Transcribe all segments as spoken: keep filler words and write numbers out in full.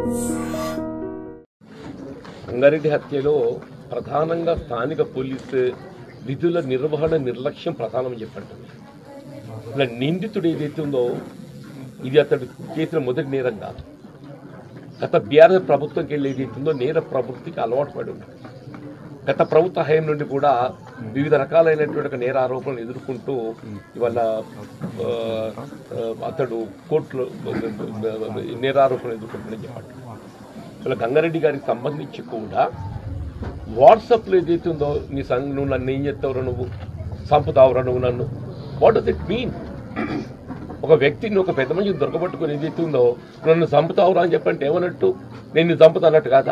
గంగారెడ్డి హత్యలో ప్రధానంగా స్థానిక పోలీసు విధుల నిర్వహణ నిర్లక్ష్యం ప్రధానమని చెప్పండి. ఇలా నిందితుడు ఏదైతే ఉందో ఇది అతడు చేసిన మొదటి నేరం కాదు. గత బీఆర్ఎస్ ప్రభుత్వంకి వెళ్ళి ఏదైతే ఉందో నేర ప్రవృత్తికి అలవాటు పడి ఉన్నాడు. గత ప్రభుత్వ హయం నుండి కూడా వివిధ రకాలైనటువంటి నేర ఆరోపణలు ఎదుర్కొంటూ ఇవాళ అతడు కోర్టులో నేరారోపణలు ఎదుర్కొంటుందని చెప్పండి. ఇలా గంగారెడ్డి గారికి సంబంధించి కూడా వాట్సాప్లో ఏదైతే ఉందో నీ సంఘ నువ్వు నన్ను ఏం చేస్తావురా, నువ్వు చంపుతావురా నువ్వు నన్ను, వాట్ డస్ ఇట్ మీన్? ఒక వ్యక్తిని ఒక పెద్ద మనిషిని దొరకబట్టుకుని ఏదైతే ఉందో నన్ను చంపుతావురా అని చెప్పంటే ఏమన్నట్టు? నేను నీ చంపుతా అన్నట్టు కాదా?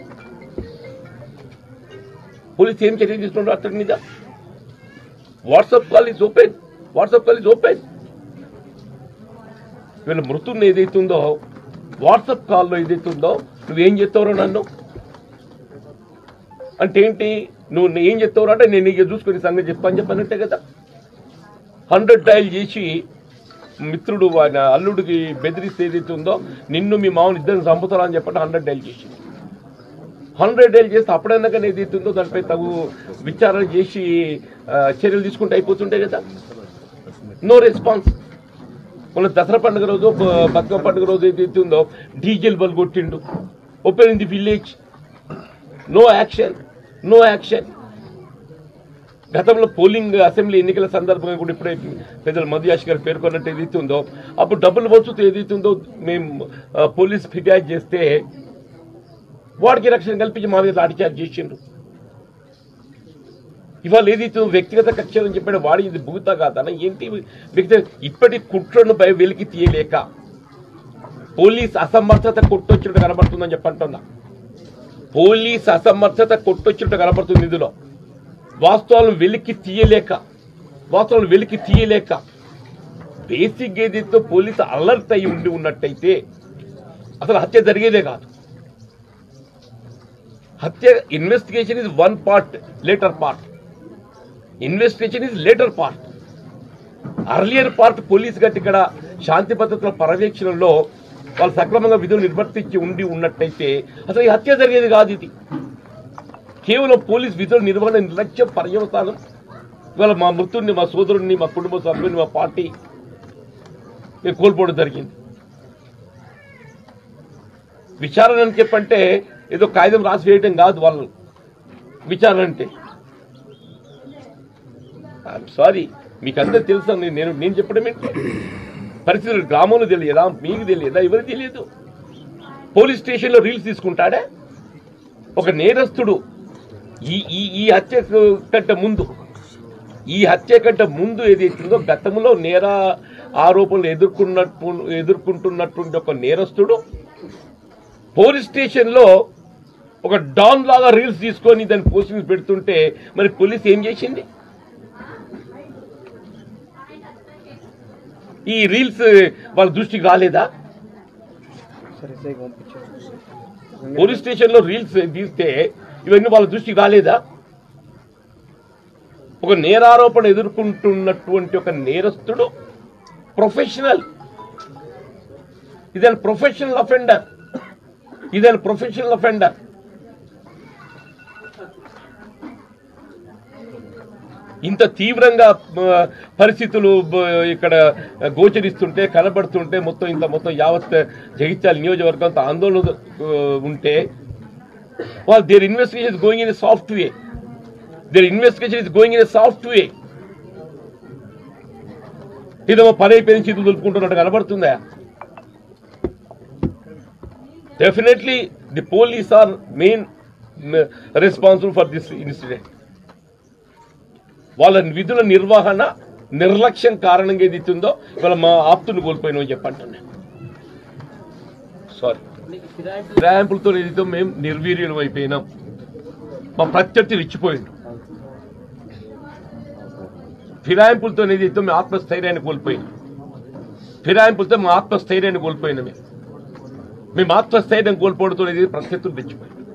పోలీసు ఏం చర్య తీసుకున్నాడు అతడి మీద? WhatsApp call is open, WhatsApp call is open. వీళ్ళ మృతుని ఏదైతే ఉందో వాట్సాప్ కాల్లో ఏదైతే ఉందో నువ్వేం చెప్తావురా నన్ను అంటే ఏంటి? నువ్వు ఏం చెప్తావురా అంటే నేను ఇక చూసుకుని సంగతి చెప్పని చెప్పనంటే కదా. హండ్రెడ్ డయల్ చేసి మిత్రుడు ఆయన అల్లుడికి బెదిరిస్తే ఏదైతే ఉందో నిన్ను మీ మామూలు ఇద్దరిని చంపుతారా అని చెప్పండి హండ్రెడ్ డయల్ చేసి హండ్రెడ్ డైల్ చేస్తే అప్పుడైనా కానీ ఏదైతే ఉందో దానిపై తగు విచారణ చేసి చర్యలు తీసుకుంటే అయిపోతుంటే కదా. No response. మన దసరా పండుగ రోజు బతుకమ్మ పండుగ రోజు ఏదైతే ఉందో డీజిల్ బల్ కొట్టిండు, open in the village, no action, no action. గతంలో పోలింగ్ అసెంబ్లీ ఎన్నికల సందర్భంగా కూడా ఇప్పుడే పెద్దలు మధుయాష్ గారు పేర్కొన్నట్టు ఏదైతే ఉందో అప్పుడు డబ్బులు వచ్చుతూ ఏదైతే ఉందో మేము పోలీస్ ఫిర్యాదు చేస్తే వాడికి రక్షణ కల్పించి మా మీద లాఠీచార్జ్ చేసిండ్రు. ఇవాళ ఏదైతే వ్యక్తిగత కక్షలని చెప్పాడు వాడి ఇది భూత కాదన ఏంటి వ్యక్తి ఇప్పటి కుట్రను పై వెలికి తీయలేక పోలీస్ అసమర్థత కొట్టొచ్చినట్టు కనబడుతుందని చెప్పంటున్నా. పోలీస్ అసమర్థత కొట్టొచ్చినట్టు కనబడుతుంది. ఇందులో వాస్తవాలను వెలికి తీయలేక వాస్తవాలను వెలికి తీయలేక బేసిక్ ఏదైతే పోలీసు అలర్ట్ అయి ఉండి ఉన్నట్టయితే అసలు హత్య జరిగేదే కాదు. హత్య investigation is one part, later part. Investigation is later part. Earlier part police గట్టి ఇక్కడ శాంతి భద్రతల పర్యవేక్షణలో వాళ్ళు సక్రమంగా విధులు నిర్వర్తించి ఉండి ఉన్నట్టయితే అసలు ఈ హత్య జరిగేది కాదు. ఇది కేవలం పోలీస్ విధుల నిర్వహణ నిర్లక్ష్యం పర్యవసానం. ఇవాళ మా మృతుడిని, మా సోదరుడిని, మా కుటుంబ సభ్యుని, మా పార్టీ కోల్పోవడం జరిగింది. విచారణ అని చెప్పంటే ఏదో కాగితం రాసి వేయడం కాదు వాళ్ళు విచారణ అంటే. ఐఎమ్ సారీ, మీకు అందరూ తెలుసా? నేను నేను చెప్పడం ఏంటి? పరిస్థితులు గ్రామంలో తెలియదా, మీకు తెలియదా, ఎవరికి తెలియదు? పోలీస్ స్టేషన్లో రీల్స్ తీసుకుంటాడే ఒక నేరస్తుడు. ఈ ఈ ఈ హత్య కంటే ముందు ఈ హత్య కంటే ముందు ఏదైతుందో గతంలో నేర ఆరోపణలు ఎదుర్కొన్నట్టు ఎదుర్కొంటున్నటువంటి ఒక నేరస్తుడు పోలీస్ స్టేషన్లో ఒక డాన్ లాగా రీల్స్ తీసుకొని దాన్ని పోస్టింగ్స్ పెడుతుంటే మరి పోలీస్ ఏం చేసింది? ఈ రీల్స్ వాళ్ళ దృష్టికి రాలేదా? పోలీస్ స్టేషన్లో రీల్స్ తీస్తే ఇవన్నీ వాళ్ళ దృష్టికి రాలేదా? ఒక నేరారోపణ ఎదుర్కొంటున్నటువంటి ఒక నేరస్తుడు ప్రొఫెషనల్, ఇదే ప్రొఫెషనల్ అఫెండర్, ఇదే ప్రొఫెషనల్ అఫెండర్. ఇంత తీవ్రంగా పరిస్థితులు ఇక్కడ గోచరిస్తుంటే కనబడుతుంటే మొత్తం ఇంత మొత్తం యావత్ జగిత్యాల నియోజకవర్గంతో ఆందోళన ఉంటే వాళ్ళు there investigation is going in a soft way there investigation is going in a soft way ఇదేమో పని అయిపోయింది చేతులు దులుపుకుంటున్నట్టు కనబడుతుందా? Definitely the police are main responsible for this incident. వాళ్ళ విధుల నిర్వహణ నిర్లక్ష్యం కారణంగా ఏది ఇస్తుందో ఇవాళ మా ఆప్తుని కోల్పోయినామని చెప్పంటున్నా. సారీ, ఫిరాయింపులతో ఏదైతే మేము నిర్వీర్యం అయిపోయినాం. మా ప్రత్యర్థి రెచ్చిపోయిండు. ఫిరాయింపులతో ఏదైతే మేము ఆత్మస్థైర్యాన్ని కోల్పోయినాం. ఫిరాయింపులతో మా ఆత్మస్థైర్యాన్ని కోల్పోయినా మేము మేము ఆత్మస్థైర్యం కోల్పోవడంతో ప్రత్యర్థులు రెచ్చిపోయింది.